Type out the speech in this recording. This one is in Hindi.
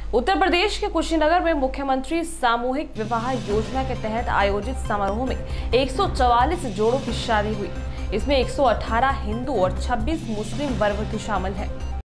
उत्तर प्रदेश के कुशीनगर में मुख्यमंत्री सामूहिक विवाह योजना के तहत आयोजित समारोह में 144 जोड़ों की शादी हुई। इसमें 118 हिंदू और 26 मुस्लिम वर्ग शामिल हैं।